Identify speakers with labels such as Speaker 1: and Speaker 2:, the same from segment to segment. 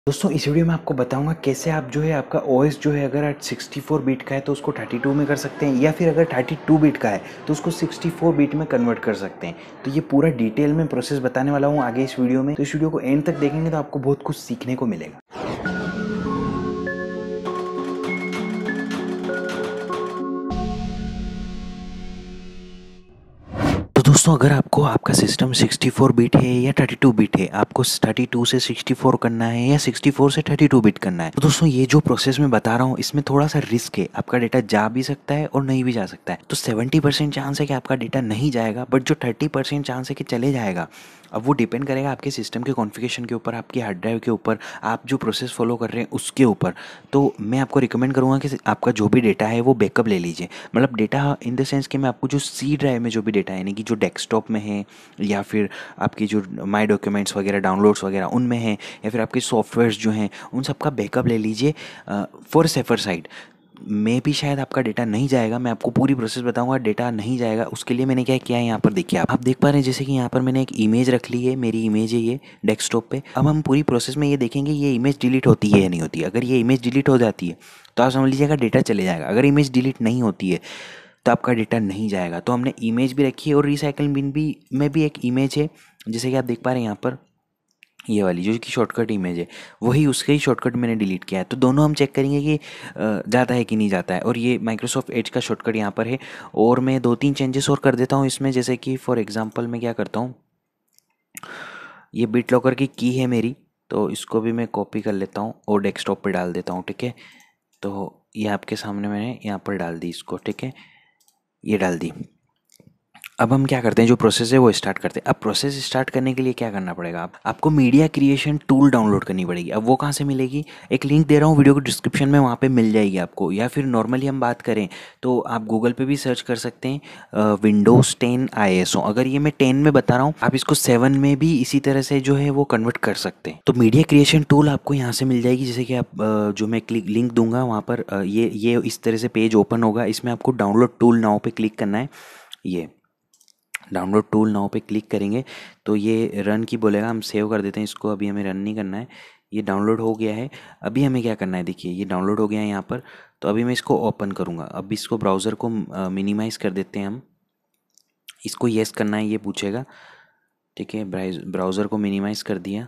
Speaker 1: दोस्तों इस वीडियो में आपको बताऊंगा कैसे आप जो है आपका ओएस जो है अगर 64 बिट का है तो उसको 32 में कर सकते हैं, या फिर अगर 32 बिट का है तो उसको 64 बिट में कन्वर्ट कर सकते हैं। तो ये पूरा डिटेल में प्रोसेस बताने वाला हूँ आगे इस वीडियो में। तो इस वीडियो को एंड तक देखेंगे तो आपको बहुत कुछ सीखने को मिलेगा। तो दोस्तों अगर आपको आपका सिस्टम 64 बिट है या 32 बिट है, आपको 32 से 64 करना है या 64 से 32 बिट करना है, तो दोस्तों ये जो प्रोसेस मैं बता रहा हूँ इसमें थोड़ा सा रिस्क है। आपका डेटा जा भी सकता है और नहीं भी जा सकता है। तो 70% चांस है कि आपका डेटा नहीं जाएगा, बट जो 30% चांस है कि चले जाएगा, अब वो डिपेंड करेगा आपके सिस्टम के कॉन्फ़िगरेशन के ऊपर, आपकी हार्ड ड्राइव के ऊपर, आप जो प्रोसेस फॉलो कर रहे हैं उसके ऊपर। तो मैं आपको रिकमेंड करूँगा कि आपका जो भी डेटा है वो बैकअप ले लीजिए। मतलब डेटा इन द सेंस कि मैं आपको जो सी ड्राइव में जो भी डेटा है, यानी कि जो डेस्कटॉप में है या फिर आपकी जो माई डॉक्यूमेंट्स वगैरह डाउनलोड्स वगैरह उनमें है, या फिर आपके सॉफ्टवेयर्स जो हैं उन सब का बैकअप ले लीजिए फॉर सेफर साइड। में भी शायद आपका डेटा नहीं जाएगा, मैं आपको पूरी प्रोसेस बताऊंगा। डेटा नहीं जाएगा उसके लिए मैंने क्या किया है, यहाँ पर देखिए आप देख पा रहे हैं जैसे कि यहाँ पर मैंने एक इमेज रख ली है, मेरी इमेज है ये डेस्कटॉप पे। अब हम पूरी प्रोसेस में ये देखेंगे ये इमेज डिलीट होती है या नहीं होती है। अगर ये इमेज डिलीट हो जाती है तो आप समझ लीजिएगा डेटा चले जाएगा। अगर इमेज डिलीट नहीं होती है तो आपका डेटा नहीं जाएगा। तो हमने इमेज भी रखी है और रिसाइकल बिन भी में भी एक इमेज है, जैसे कि आप देख पा रहे हैं यहाँ पर ये वाली जो कि शॉर्टकट इमेज है, वही उसका ही शॉर्टकट मैंने डिलीट किया है। तो दोनों हम चेक करेंगे कि जाता है कि नहीं जाता है। और ये माइक्रोसॉफ्ट एज का शॉर्टकट यहाँ पर है। और मैं 2-3 चेंजेस और कर देता हूँ इसमें, जैसे कि फॉर एग्जांपल मैं क्या करता हूँ, ये बिट लॉकर की है मेरी, तो इसको भी मैं कॉपी कर लेता हूँ और डेस्कटॉप पे डाल देता हूँ। ठीक है, तो ये आपके सामने मैंने यहाँ पर डाल दी इसको। ठीक है, ये डाल दी। अब हम क्या करते हैं, जो प्रोसेस है वो स्टार्ट करते हैं। अब प्रोसेस स्टार्ट करने के लिए क्या करना पड़ेगा, आपको मीडिया क्रिएशन टूल डाउनलोड करनी पड़ेगी। अब वो कहाँ से मिलेगी, एक लिंक दे रहा हूँ वीडियो को डिस्क्रिप्शन में, वहाँ पे मिल जाएगी आपको। या फिर नॉर्मली हम बात करें तो आप गूगल पे भी सर्च कर सकते हैं विंडोज़ 10 ISO। अगर ये मैं 10 में बता रहा हूँ, आप इसको 7 में भी इसी तरह से जो है वो कन्वर्ट कर सकते हैं। तो मीडिया क्रिएशन टूल आपको यहाँ से मिल जाएगी, जैसे कि आप जो मैं लिंक दूंगा वहाँ पर ये इस तरह से पेज ओपन होगा। इसमें आपको डाउनलोड टूल नाउ पे क्लिक करना है। ये डाउनलोड टूल नाउ पे क्लिक करेंगे तो ये रन की बोलेगा, हम सेव कर देते हैं इसको। अभी हमें रन नहीं करना है, ये डाउनलोड हो गया है। अभी हमें क्या करना है, देखिए ये डाउनलोड हो गया है यहाँ पर। तो अभी मैं इसको ओपन करूँगा। अब इसको ब्राउज़र को मिनिमाइज़ कर देते हैं हम। इसको येस करना है, ये पूछेगा। ठीक है, ब्राउज़र को मिनिमाइज़ कर दिया।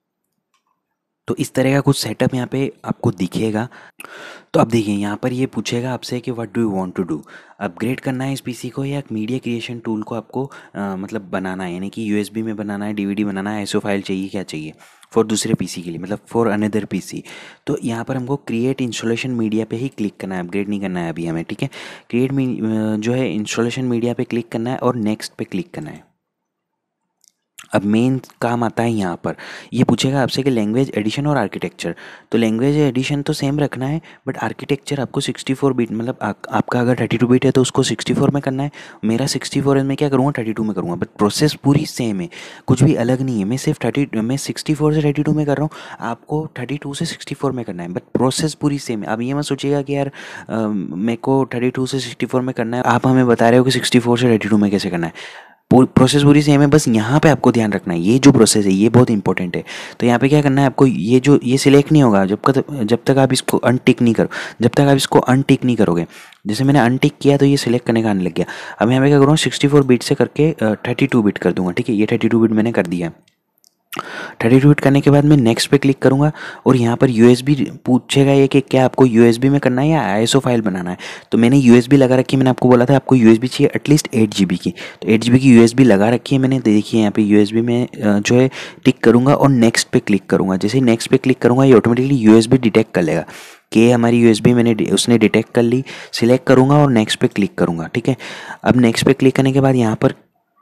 Speaker 1: तो इस तरह का कुछ सेटअप यहाँ पे आपको दिखेगा। तो अब देखिए यहाँ पर ये पूछेगा आपसे कि what do you want to do, upgrade करना है इस पीसी को या मीडिया क्रिएशन टूल को आपको मतलब बनाना है, यानी कि यूएसबी में बनाना है, डीवीडी बनाना है, एसओ फाइल चाहिए, क्या चाहिए फॉर दूसरे पीसी के लिए, मतलब फॉर अनदर पीसी। तो यहाँ पर हमको क्रिएट इंस्टॉलेशन मीडिया पे ही क्लिक करना है, अपग्रेड नहीं करना है अभी हमें। ठीक है, क्रिएट जो है इंस्टॉलेशन मीडिया पे क्लिक करना है और नेक्स्ट पे क्लिक करना है। अब मेन काम आता है यहाँ पर, ये पूछेगा आपसे कि लैंग्वेज एडिशन और आर्किटेक्चर। तो लैंग्वेज एडिशन तो सेम रखना है, बट आर्किटेक्चर आपको 64 बिट, मतलब आपका अगर 32 बिट है तो उसको 64 में करना है। मेरा 64 है, मैं क्या करूँगा 32 में करूँगा, बट प्रोसेस पूरी सेम है, कुछ भी अलग नहीं है। मैं 64 से 32 में कर रहा हूँ, आपको 32 से 64 में करना है, बट प्रोसेस पूरी सेम है। अब ये मत सोचिएगा कि यार मेरे को 32 से 64 में करना है, आप हमें बता रहे हो कि 64 से 32 में कैसे करना है। प्रोसेस पूरी सेम है, बस यहाँ पे आपको ध्यान रखना है ये जो प्रोसेस है ये बहुत इंपॉर्टेंट है। तो यहाँ पे क्या करना है आपको, ये सिलेक्ट नहीं होगा जब तक आप इसको अनटिक नहीं करो, जब तक आप इसको अनटिक नहीं करोगे। जैसे मैंने अनटिक किया तो ये सिलेक्ट करने का आने लग गया। अब यहाँ पे क्या करूँगा, 64 बिट से करके 32 बिट कर दूंगा। ठीक है, ये 32 बिट मैंने कर दिया। 32 बिट करने के बाद मैं नेक्स्ट पे क्लिक करूँगा और यहाँ पर यूएसबी पूछेगा ये कि क्या आपको यूएसबी में करना है या आईएसओ फाइल बनाना है। तो मैंने यूएसबी लगा रखी है, मैंने आपको बोला था आपको यूएसबी चाहिए एटलीस्ट 8 GB की, तो 8 GB की यूएसबी लगा रखी है मैंने। देखिए यहाँ पे यूएसबी में जो है टिक करूँगा और नेक्स्ट पे क्लिक करूँगा। जैसे ही नेक्स्ट पे क्लिक करूँगा ये ऑटोमेटिकली यूएसबी डिटेक्ट कर लेगा कि हमारी यूएसबी उसने डिटेक्ट कर ली। सिलेक्ट करूँगा और नेक्स्ट पे क्लिक करूँगा। ठीक है, अब नेक्स्ट पे क्लिक करने के बाद यहाँ पर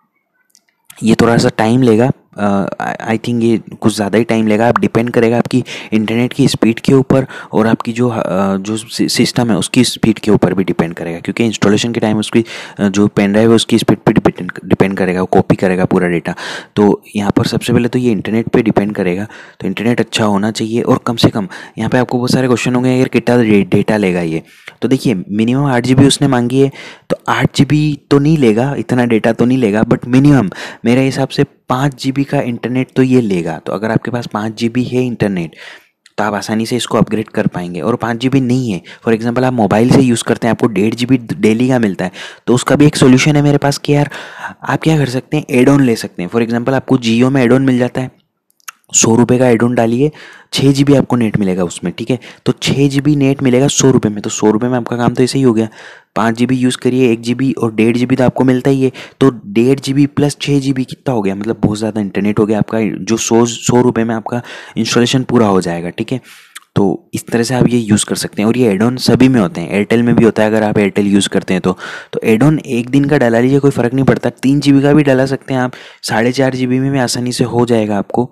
Speaker 1: ये थोड़ा सा टाइम लेगा, आई थिंक ये कुछ ज़्यादा ही टाइम लेगा। आप डिपेंड करेगा आपकी इंटरनेट की स्पीड के ऊपर और आपकी जो सिस्टम है उसकी स्पीड के ऊपर भी डिपेंड करेगा, क्योंकि इंस्टॉलेशन के टाइम उसकी जो पेन ड्राइव है उसकी स्पीड पे डिपेंड करेगा, वो कॉपी करेगा पूरा डेटा। तो यहाँ पर सबसे पहले तो ये इंटरनेट पे डिपेंड करेगा, तो इंटरनेट अच्छा होना चाहिए। और कम से कम यहाँ पे आपको बहुत सारे क्वेश्चन होंगे यार कितना डेटा लेगा ये। तो देखिए मिनिमम 8 GB उसने मांगी है, तो 8 GB तो नहीं लेगा, इतना डेटा तो नहीं लेगा, बट मिनिमम मेरे हिसाब से 5 GB का इंटरनेट तो ये लेगा। तो अगर आपके पास 5 GB है इंटरनेट तो आप आसानी से इसको अपग्रेड कर पाएंगे। और 5 GB नहीं है, फॉर एग्जांपल आप मोबाइल से यूज़ करते हैं, आपको 1.5 GB डेली का मिलता है, तो उसका भी एक सोल्यूशन है मेरे पास कि यार आप क्या कर सकते हैं, एड ऑन ले सकते हैं। फॉर एग्जांपल आपको जियो में एड ऑन मिल जाता है, 100 रुपये का एड ऑन डालिए, 6 GB आपको नेट मिलेगा उसमें, ठीक है। तो 6 GB नेट मिलेगा 100 रुपये में, तो 100 रुपये में आपका काम तो ऐसे ही हो गया। 5 GB यूज़ करिए, 1 GB, और 1.5 GB तो आपको मिलता ही है, तो 1.5 GB प्लस 6 GB कितना हो गया, मतलब बहुत ज़्यादा इंटरनेट हो गया आपका, जो 100 रुपये में आपका इंस्टॉलेशन पूरा हो जाएगा, ठीक है। तो इस तरह से आप ये यूज़ कर सकते हैं, और ये एड ऑन सभी में होते हैं, एयरटेल में भी होता है अगर आप एयरटेल यूज़ करते हैं तो एड ऑन एक दिन का डला लीजिए, कोई फ़र्क नहीं पड़ता। 3 GB का भी डला सकते हैं आप, 4.5 GB में भी आसानी से हो जाएगा आपको।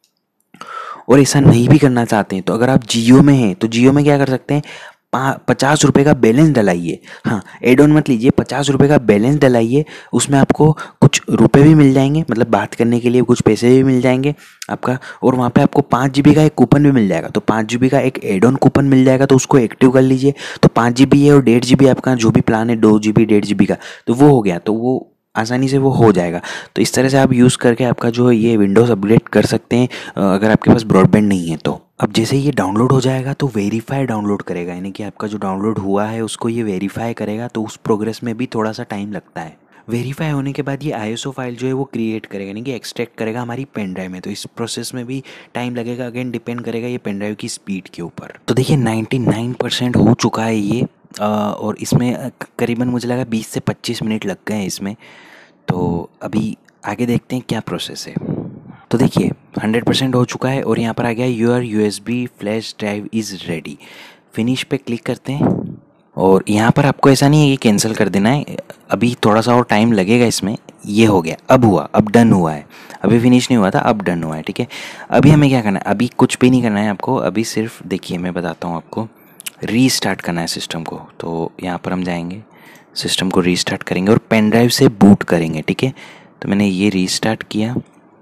Speaker 1: और ऐसा नहीं भी करना चाहते हैं तो अगर आप जियो में हैं तो जियो में क्या कर सकते हैं, 50 रुपये का बैलेंस डलाइए। हाँ, एड ऑन मत लीजिए, 50 रुपये का बैलेंस डलाइए, उसमें आपको कुछ रुपए भी मिल जाएंगे, मतलब बात करने के लिए कुछ पैसे भी मिल जाएंगे आपका। और वहाँ पे आपको 5 GB का एक कूपन भी मिल जाएगा, तो 5 GB का एक एड ऑन कूपन मिल जाएगा, तो उसको एक्टिव कर लीजिए। तो 5 GB है और 1.5 GB आपका जो भी प्लान है, 2 GB 1.5 GB का, तो वो हो गया, तो वो आसानी से वो हो जाएगा। तो इस तरह से आप यूज़ करके आपका जो है ये विंडोज़ अपग्रेड कर सकते हैं, अगर आपके पास ब्रॉडबैंड नहीं है तो। अब जैसे ये डाउनलोड हो जाएगा तो वेरीफाई डाउनलोड करेगा, यानी कि आपका जो डाउनलोड हुआ है उसको ये वेरीफाई करेगा, तो उस प्रोग्रेस में भी थोड़ा सा टाइम लगता है। वेरीफाई होने के बाद ये ISO फाइल जो है वो क्रिएट करेगा, यानी कि एक्सट्रैक्ट करेगा हमारी पेन ड्राइव में, तो इस प्रोसेस में भी टाइम लगेगा, अगेन डिपेंड करेगा ये पेन ड्राइव की स्पीड के ऊपर। तो देखिए 99% हो चुका है ये, और इसमें करीबन मुझे लगा 20 से 25 मिनट लग गए हैं इसमें। तो अभी आगे देखते हैं क्या प्रोसेस है। तो देखिए 100% हो चुका है, और यहाँ पर आ गया your USB flash drive is ready. Finish पे क्लिक करते हैं, और यहाँ पर आपको ऐसा नहीं है कि कैंसिल कर देना है, अभी थोड़ा सा और टाइम लगेगा इसमें। ये हो गया, अब हुआ, अब डन हुआ है, अभी फिनिश नहीं हुआ था, अब डन हुआ है, ठीक है। अभी हमें क्या करना है, अभी कुछ भी नहीं करना है आपको, अभी सिर्फ देखिए मैं बताता हूँ आपको, रीस्टार्ट करना है सिस्टम को। तो यहाँ पर हम जाएंगे, सिस्टम को रीस्टार्ट करेंगे और पेन ड्राइव से बूट करेंगे, ठीक है। तो मैंने ये रीस्टार्ट किया,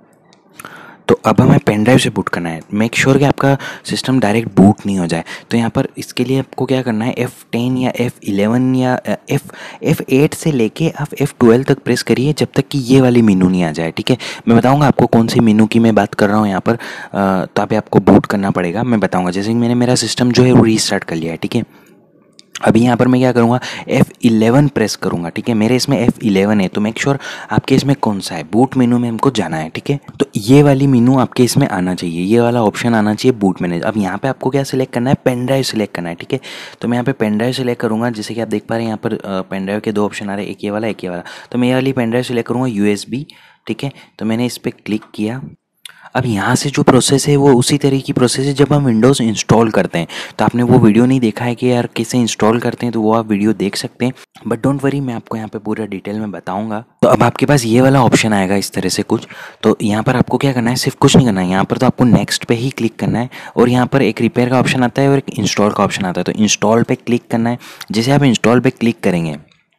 Speaker 1: तो अब हमें पेन ड्राइव से बूट करना है। मेक श्योर कि आपका सिस्टम डायरेक्ट बूट नहीं हो जाए, तो यहाँ पर इसके लिए आपको क्या करना है, F10 या F11 या F8 से लेके आप F12 तक प्रेस करिए, जब तक कि ये वाली मेनू नहीं आ जाए, ठीक है। मैं बताऊँगा आपको कौन सी मेनू की मैं बात कर रहा हूँ यहाँ पर, तो अभी आपको बूट करना पड़ेगा, मैं बताऊँगा। जैसे कि मैंने मेरा सिस्टम जो है वो रीस्टार्ट कर लिया है, ठीक है। अभी यहाँ पर मैं क्या करूँगा, F11 प्रेस करूँगा, ठीक है। मेरे इसमें F11 है, तो मेक श्योर आपके इसमें कौन सा है, बूट मेनू में हमको जाना है, ठीक है। तो ये वाली मेनू आपके इसमें आना चाहिए, ये वाला ऑप्शन आना चाहिए बूट मैनेज। अब यहाँ पे आपको क्या सिलेक्ट करना है, पेन ड्राइव सिलेक्ट करना है, ठीक है। तो मैं यहाँ पे पेन ड्राइव सिलेक्ट करूँगा, जैसे कि आप देख पा रहे हैं यहाँ पर पेन ड्राइव के 2 ऑप्शन आ रहे हैं, एक ये वाला एक ये वाला। तो मैं ये वाली पेन ड्राइव सिलेक्ट करूँगा USB, ठीक है। तो मैंने इस पर क्लिक किया। अब यहाँ से जो प्रोसेस है वो उसी तरह की प्रोसेस है जब हम विंडोज़ इंस्टॉल करते हैं। तो आपने वो वीडियो नहीं देखा है कि यार कैसे इंस्टॉल करते हैं, तो वो आप वीडियो देख सकते हैं, बट डोंट वरी, मैं आपको यहाँ पे पूरा डिटेल में बताऊंगा। तो अब आपके पास ये वाला ऑप्शन आएगा इस तरह से कुछ, तो यहाँ पर आपको क्या करना है, सिर्फ कुछ नहीं करना है, यहाँ पर तो आपको नेक्स्ट पे ही क्लिक करना है, और यहाँ पर एक रिपेयर का ऑप्शन आता है और एक इंस्टॉल का ऑप्शन आता है। तो इंस्टॉल पे क्लिक करना है। जैसे आप इंस्टॉल पे क्लिक करेंगे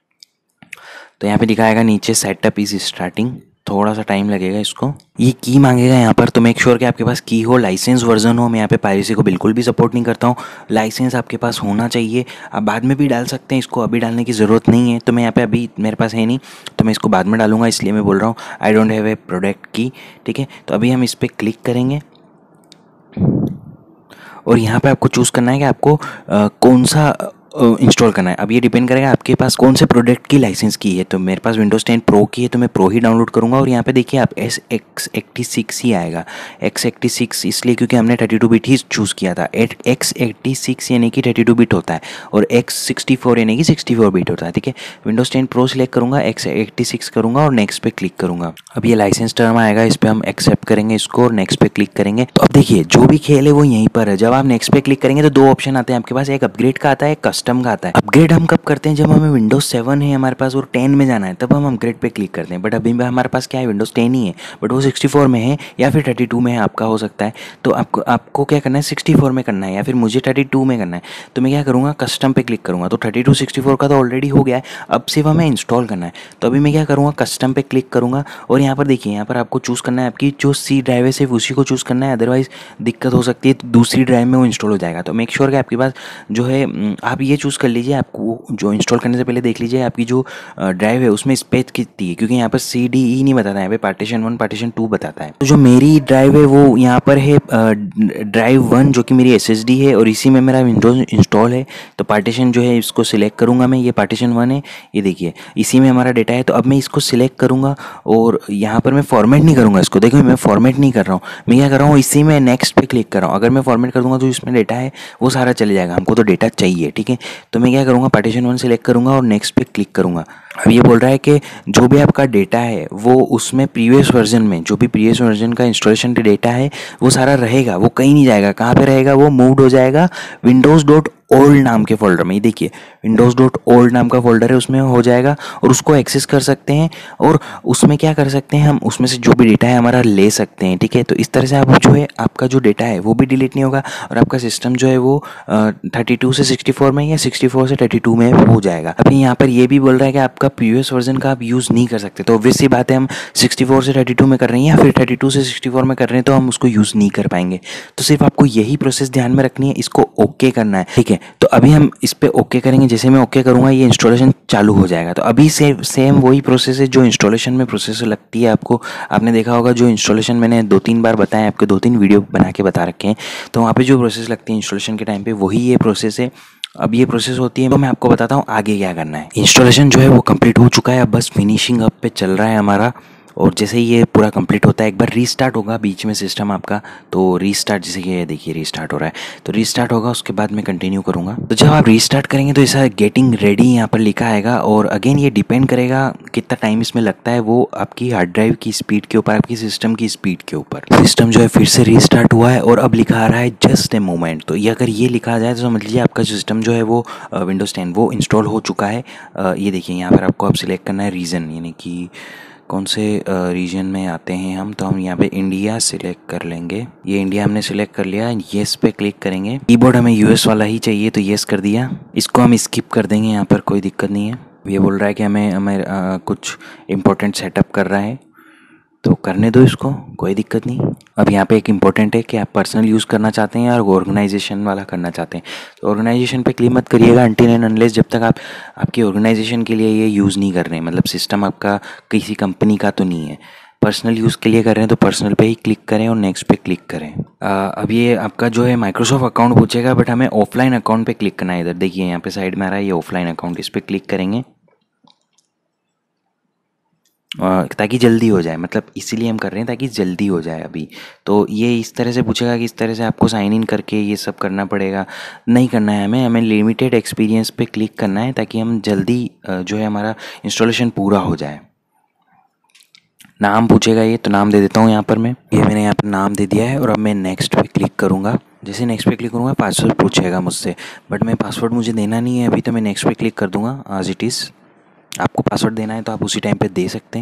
Speaker 1: तो यहाँ पे दिखाएगा नीचे सेटअप इज स्टार्टिंग, थोड़ा सा टाइम लगेगा इसको। ये की मांगेगा यहाँ पर, तो मेक श्योर कि आपके पास की हो, लाइसेंस वर्जन हो। मैं यहाँ पे पायरेसी को बिल्कुल भी सपोर्ट नहीं करता हूँ, लाइसेंस आपके पास होना चाहिए। आप बाद में भी डाल सकते हैं, इसको अभी डालने की ज़रूरत नहीं है। तो मैं यहाँ पे अभी मेरे पास है नहीं, तो मैं इसको बाद में डालूंगा, इसलिए मैं बोल रहा हूँ I don't have a product key, ठीक है। तो अभी हम इस पर क्लिक करेंगे, और यहाँ पे आपको चूज़ करना है कि आपको कौन सा इंस्टॉल करना है। अब ये डिपेंड करेगा आपके पास कौन से प्रोडक्ट की लाइसेंस की है। तो मेरे पास विंडोज़ 10 प्रो की है, तो मैं प्रो ही डाउनलोड करूँगा। और यहाँ पे देखिए आप X86 ही आएगा, X86 इसलिए क्योंकि हमने 32 बिट ही चूज़ किया था। X86 यानी कि 32 बिट होता है, और X64 यानी कि 64 बिट होता है, ठीक है। विंडोज़ 10 प्रो सिलेक्ट करूँगा, X86 करूँगा और नेक्स्ट पे क्लिक करूँगा। अब ये लाइसेंस टर्म आएगा, इस पर हम एक्सेप्ट करेंगे इसको, और नेक्स्ट पे क्लिक करेंगे। तो अब देखिए जो भी खेल है वो यहीं पर है। जब आप नेक्स्ट पे क्लिक करेंगे तो 2 ऑप्शन आते हैं आपके पास, एक अपग्रेड का आता है, एक कस्टम का आता है। अपग्रेड हम कब करते हैं, जब हमें विंडोज 7 है हमारे पास और 10 में जाना है, तब हम अपग्रेड पे क्लिक करते हैं। बट अभी हमारे पास क्या है, विंडोज 10 ही है, बट वो 64 में है या फिर 32 में है, आपका हो सकता है। तो आपको क्या करना है, 64 में करना है, या फिर मुझे 32 में करना है। तो मैं क्या करूँगा, कस्टम पे क्लिक करूँगा। तो 32 64 का तो ऑलरेडी हो गया है, अब सिर्फ हमें इंस्टॉल करना है। तो अभी मैं क्या करूँगा, कस्टम पे क्लिक करूँगा, और यहाँ पर देखिए, यहाँ पर आपको चूज़ करना है, आपकी जो सी ड्राइव है सिर्फ उसी को चूज़ करना है, अदरवाइज दिक्कत हो सकती है, तो दूसरी ड्राइव में वो इंस्टॉल हो जाएगा। तो मेक श्योर कि आपके पास जो है, आप ये चूज़ कर लीजिए, आपको जो इंस्टॉल करने से पहले देख लीजिए आपकी जो ड्राइव है उसमें स्पेस कितनी है, क्योंकि यहाँ पर CDE नहीं बताता है, यहाँ पे पार्टीशन 1 पार्टीशन 2 बताता है। तो जो मेरी ड्राइव है वो यहाँ पर है ड्राइव 1, जो कि मेरी SSD है और इसी में मेरा विंडोज़ इंस्टॉल है। तो पार्टीशन जो है इसको सिलेक्ट करूँगा मैं, ये पार्टीशन 1 है, ये देखिए इसी में हमारा डेटा है। तो अब मैं इसको सिलेक्ट करूँगा और यहाँ पर मैं फॉर्मेट नहीं करूँगा इसको, देखो मैं फॉर्मेट नहीं कर रहा हूँ, मैं क्या कर रहा हूँ इसी में नेक्स्ट पे क्लिक कर रहा हूँ। अगर मैं फॉर्मेट कर दूँगा तो इसमें डेटा है वो सारा चले जाएगा, हमको तो डेटा चाहिए, ठीक है। तो मैं क्या करूँगा, पार्टीशन 1 सिलेक्ट करूँगा और नेक्स्ट पे क्लिक करूँगा। अब ये बोल रहा है कि जो भी आपका डेटा है वो उसमें प्रीवियस वर्जन में जो भी प्रीवियस वर्जन का इंस्टॉलेशन डेटा है वो सारा रहेगा, वो कहीं नहीं जाएगा। कहाँ पे रहेगा, वो मूव्ड हो जाएगा विंडोज़ डॉट ओल्ड नाम के फोल्डर में। ये देखिए विंडोज़ डॉट ओल्ड नाम का फोल्डर है, उसमें हो जाएगा और उसको एक्सेस कर सकते हैं और उसमें क्या कर सकते हैं, हम उसमें से जो भी डेटा है हमारा ले सकते हैं, ठीक है। तो इस तरह से आप जो है आपका जो डेटा है वो भी डिलीट नहीं होगा और आपका सिस्टम जो है वो 32 से 64 में या 64 से 32 में हो जाएगा। अभी यहाँ पर ये भी बोल रहा है कि आपका प्रीवियस वर्जन का आप यूज़ नहीं कर सकते, तो ऑब्वियस सी बात है हम 64 से 32 में कर रहे हैं या फिर 32 से 64 में कर रहे हैं तो हम उसको यूज़ नहीं कर पाएंगे। तो सिर्फ आपको यही प्रोसेस ध्यान में रखनी है, इसको ओके करना है, ठीक है। तो अभी हम इस पर ओके करेंगे, जैसे मैं ओके करूँगा ये इंस्टॉलेशन चालू हो जाएगा। तो अभी सेम वही प्रोसेस है जो इंस्टॉलेशन में प्रोसेस लगती है आपको, आपने देखा होगा जो इंस्टॉलेशन मैंने 2-3 बार बताया, आपके 2-3 वीडियो बना के बता रखे हैं। तो वहाँ पे जो प्रोसेस लगती है इंस्टॉलेशन के टाइम पे वही ये प्रोसेस है। अब ये प्रोसेस होती है तो मैं आपको बताता हूँ आगे क्या करना है। इंस्टॉलेशन जो है वो कंप्लीट हो चुका है, अब बस फिनिशिंग अप पे चल रहा है हमारा। और जैसे ही ये पूरा कंप्लीट होता है एक बार रीस्टार्ट होगा बीच में सिस्टम आपका, तो रीस्टार्ट जैसे कि देखिए रीस्टार्ट हो रहा है, तो रीस्टार्ट होगा उसके बाद मैं कंटिन्यू करूँगा। तो जब आप रीस्टार्ट करेंगे तो ऐसा गेटिंग रेडी यहाँ पर लिखा आएगा और अगेन ये डिपेंड करेगा कितना टाइम इसमें लगता है, वो आपकी हार्ड ड्राइव की स्पीड के ऊपर, आपकी सिस्टम की स्पीड के ऊपर। सिस्टम जो है फिर से रीस्टार्ट हुआ है और अब लिखा आ रहा है जस्ट ए मोमेंट। तो ये अगर ये लिखा आ जाए तो समझ लीजिए आपका सिस्टम जो है वो विंडोज़ 10 वो इंस्टॉल हो चुका है। ये देखिए यहाँ पर आपको अब सिलेक्ट करना है रीजन, यानी कि कौन से रीजन में आते हैं हम, तो हम यहाँ पे इंडिया सिलेक्ट कर लेंगे। ये इंडिया हमने सिलेक्ट कर लिया, येस पे क्लिक करेंगे। कीबोर्ड हमें US वाला ही चाहिए तो येस कर दिया। इसको हम स्किप कर देंगे, यहाँ पर कोई दिक्कत नहीं है। ये बोल रहा है कि हमें कुछ इंपॉर्टेंट सेटअप कर रहा है तो करने दो इसको, कोई दिक्कत नहीं। अब यहाँ पे एक इम्पोर्टेंट है कि आप पर्सनल यूज़ करना चाहते हैं और ऑर्गेनाइजेशन वाला करना चाहते हैं। तो ऑर्गेनाइजेशन पे क्लिक मत करिएगा अनटिल एंड अनलेस जब तक आप आपकी ऑर्गेनाइजेशन के लिए ये यूज़ नहीं कर रहे हैं, मतलब सिस्टम आपका किसी कंपनी का तो नहीं है, पर्सनल यूज़ के लिए कर रहे हैं तो पर्सनल पे ही क्लिक करें और नेक्स्ट पे क्लिक करें। अब ये आपका जो है माइक्रोसॉफ्ट अकाउंट पूछेगा, बट हमें ऑफलाइन अकाउंट पे क्लिक करना है। इधर देखिए यहाँ पे साइड में आ रहा है ये ऑफलाइन अकाउंट, इस पर क्लिक करेंगे ताकि जल्दी हो जाए, मतलब इसीलिए हम कर रहे हैं ताकि जल्दी हो जाए अभी। तो ये इस तरह से पूछेगा कि इस तरह से आपको साइन इन करके ये सब करना पड़ेगा, नहीं करना है हमें लिमिटेड एक्सपीरियंस पे क्लिक करना है ताकि हम जल्दी जो है हमारा इंस्टॉलेशन पूरा हो जाए। नाम पूछेगा ये, तो नाम दे देता हूँ यहाँ पर मैं, ये मैंने यहाँ पर नाम दे दिया है और अब मैं नेक्स्ट पे क्लिक करूँगा। जैसे नेक्स्ट पे क्लिक करूँगा पासवर्ड पूछेगा मुझसे, बट मैं पासवर्ड मुझे देना नहीं है अभी, तो मैं नेक्स्ट पे क्लिक कर दूँगा एज इट इज़। आपको पासवर्ड देना है तो आप उसी टाइम पे दे सकते हैं।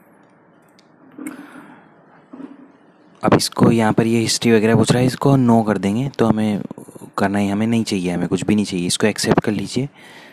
Speaker 1: अब इसको यहाँ पर ये हिस्ट्री वगैरह पूछ रहा है, इसको नो कर देंगे, तो हमें करना ही हमें नहीं चाहिए, हमें कुछ भी नहीं चाहिए, इसको एक्सेप्ट कर लीजिए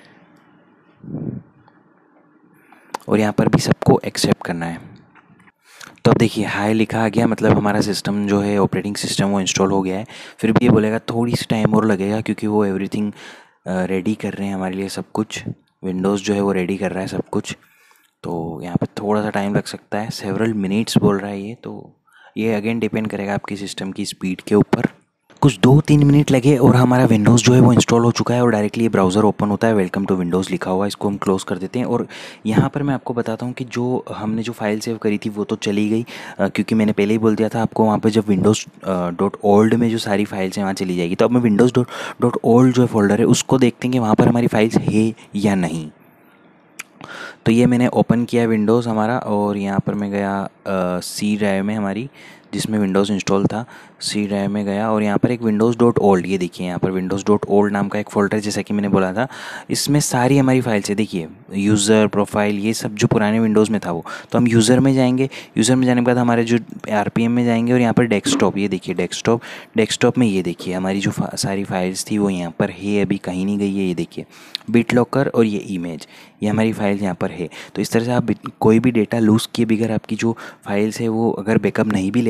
Speaker 1: और यहाँ पर भी सबको एक्सेप्ट करना है। तो अब देखिए हाई लिखा आ गया, मतलब हमारा सिस्टम जो है ऑपरेटिंग सिस्टम वो इंस्टॉल हो गया है। फिर भी ये बोलेगा थोड़ी सी टाइम और लगेगा क्योंकि वो एवरीथिंग रेडी कर रहे हैं हमारे लिए, सब कुछ विंडोज़ जो है वो रेडी कर रहा है सब कुछ, तो यहाँ पे थोड़ा सा टाइम लग सकता है, सेवरल मिनट्स बोल रहा है ये। तो ये अगेन डिपेंड करेगा आपकी सिस्टम की स्पीड के ऊपर। कुछ 2-3 मिनट लगे और हमारा विंडोज़ जो है वो इंस्टॉल हो चुका है और डायरेक्टली ये ब्राउज़र ओपन होता है, वेलकम टू विंडोज़ लिखा हुआ है, इसको हम क्लोज़ कर देते हैं। और यहाँ पर मैं आपको बताता हूँ कि जो हमने जो फाइल सेव करी थी वो तो चली गई, क्योंकि मैंने पहले ही बोल दिया था आपको, वहाँ पर जब विंडोज़ डॉट ओल्ड में जो सारी फाइल्स हैं वहाँ चली जाएगी। तो अब मैं विंडोज़ डॉट ओल्ड जो फोल्डर है उसको देखते हैं कि वहाँ पर हमारी फाइल्स है या नहीं। तो ये मैंने ओपन किया विंडोज़ हमारा और यहाँ पर मैं गया सी ड्राइव में हमारी, जिसमें विंडोज़ इंस्टॉल था, सी ड्राइव में गया और यहाँ पर एक विंडोज़ डॉट ओल्ड, ये देखिए यहाँ पर विंडोज़ डॉट ओल्ड नाम का एक फ़ोल्डर, जैसा कि मैंने बोला था इसमें सारी हमारी फाइल्स है। देखिए यूज़र प्रोफाइल ये सब जो पुराने विंडोज़ में था वो, तो हम यूज़र में जाएंगे, यूज़र में जाने के बाद हमारे जो RPM में जाएंगे और यहाँ पर डेस्कटॉप, ये देखिए डेस्कटॉप में ये देखिए हमारी जो सारी फाइल्स थी वो यहाँ पर है, अभी कहीं नहीं गई है। ये देखिए BitLocker और ये इमेज, ये हमारी फाइल्स यहाँ पर है। तो इस तरह से आप कोई भी डेटा लूज़ किए बगैर आपकी जो फाइल्स है वो अगर बैकअप नहीं भी लेते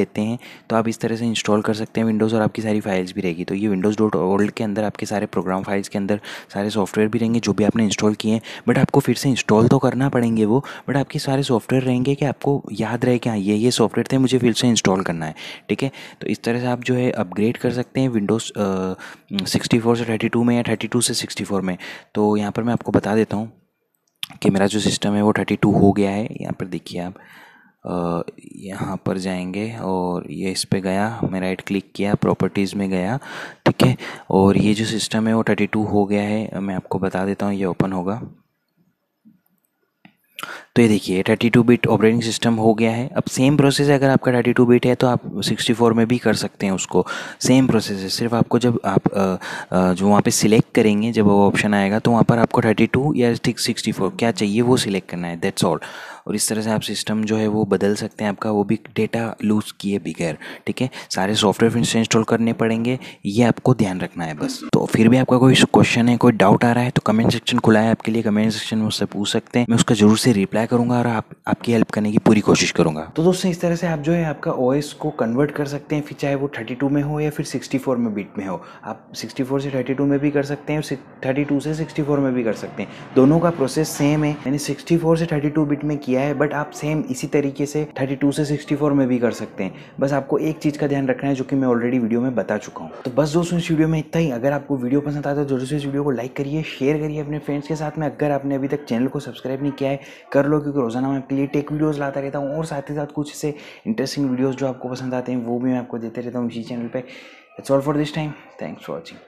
Speaker 1: लेते हैं तो आप इस तरह से इंस्टॉल कर सकते हैं विंडोज़, और आपकी सारी फाइल्स भी रहेगी। तो ये windows.org के अंदर आपके सारे प्रोग्राम फाइल्स के अंदर सारे सॉफ्टवेयर भी रहेंगे जो भी आपने इंस्टॉल किए हैं। बट आपको फिर से इंस्टॉल तो करना पड़ेंगे वो, बट आपके सारे सॉफ्टवेयर रहेंगे कि आपको याद रहे कि हाँ ये सॉफ्टवेयर थे, मुझे फिर से इंस्टॉल करना है। ठीक है, तो इस तरह से आप जो है अपग्रेड कर सकते हैं विंडोज़ 64 से 32 में या 32 से 64 में। तो यहाँ पर मैं आपको बता देता हूँ कि मेरा जो सिस्टम है वो 32 हो गया है। यहाँ पर देखिए आप यहाँ पर जाएंगे और ये इस पे गया, मैं राइट क्लिक किया, प्रॉपर्टीज़ में गया। ठीक है, और ये जो सिस्टम है वो 32 हो गया है। मैं आपको बता देता हूँ, ये ओपन होगा तो ये देखिए 32 बिट ऑपरेटिंग सिस्टम हो गया है। अब सेम प्रोसेस है, अगर आपका 32 बिट है तो आप 64 में भी कर सकते हैं उसको। सेम प्रोसेस है, सिर्फ आपको जब आप जो वहाँ पे सिलेक्ट करेंगे, जब वो ऑप्शन आएगा तो वहाँ पर आपको 32 या 64 क्या चाहिए वो सिलेक्ट करना है, दैट्स ऑल। और इस तरह से आप सिस्टम जो है वो बदल सकते हैं आपका, वो भी डेटा लूज किए बगैर। ठीक है, सारे सॉफ्टवेयर फिर से इंस्टॉल करने पड़ेंगे, ये आपको ध्यान रखना है बस। तो फिर भी आपका कोई क्वेश्चन है, कोई डाउट आ रहा है तो कमेंट सेक्शन खुला है आपके लिए, कमेंट सेक्शन में मुझसे पूछ सकते हैं, मैं उसका जरूर से रिप्लाई करूंगा और आपकी हेल्प करने की पूरी कोशिश करूंगा। तो दोस्तों इस तरह से आप जो है आपका ओएस को कन्वर्ट कर सकते हैं, फिर चाहे वो 32 में हो या फिर 64 में बिट में हो। आप 64 से 32 में भी कर सकते हैं और 32 से 64 में भी कर सकते हैं, दोनों का प्रोसेस सेम है। मैंने 64 से 32 बिट में किया है, बट आप सेम इसी तरीके से 32 से 64 में भी कर सकते हैं। बस आपको एक चीज़ का ध्यान रखना है जो कि मैं ऑलरेडी वीडियो में बता चुका हूँ। तो बस दोस्तों इस वीडियो में इतना ही। अगर आपको वीडियो पसंद आता है तो जरूर से इस वीडियो को लाइक करिए, शेयर करिए अपने फ्रेंड्स के साथ में। अगर आपने अभी तक चैनल को सब्सक्राइब नहीं किया है कर लो, क्योंकि रोजाना मैं आपके लिए टेक वीडियोस लाता रहता हूँ और साथ ही साथ कुछ से इंटरेस्टिंग वीडियोस जो आपको पसंद आते हैं वो भी मैं आपको देते रहता हूँ इसी चैनल पे। That's all for this time, thanks for watching.